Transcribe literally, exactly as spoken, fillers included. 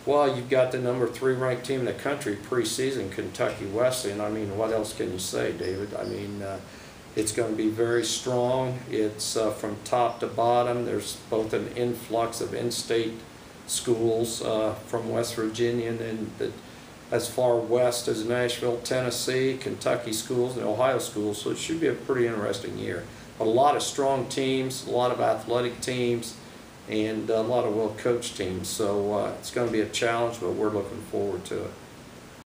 Well, you've got the number three ranked team in the country preseason, Kentucky Wesleyan. I mean, what else can you say, David? I mean, uh, it's going to be very strong. It's uh, from top to bottom. There's both an influx of in-state schools uh, from West Virginia and the, as far west as Nashville, Tennessee, Kentucky schools, and Ohio schools. So it should be a pretty interesting year. But a lot of strong teams, a lot of athletic teams, and a lot of well-coached teams. So uh, it's going to be a challenge, but we're looking forward to it.